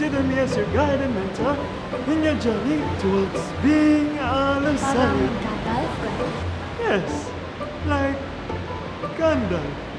consider me as your guide and mentor in your journey towards being a Lasallian. Parang Gandalf, right? Yes, like Gandalf.